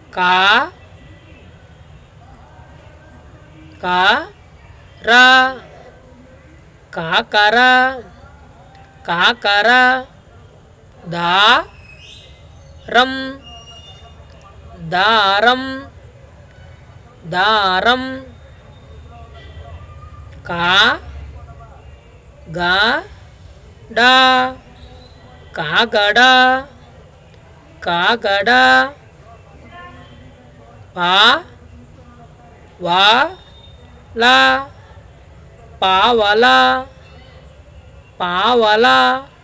का का रा काकरा काकरा दा रम दारम दारम का गा डा कागड़ा कागड़ा पा वा ला पावला पावला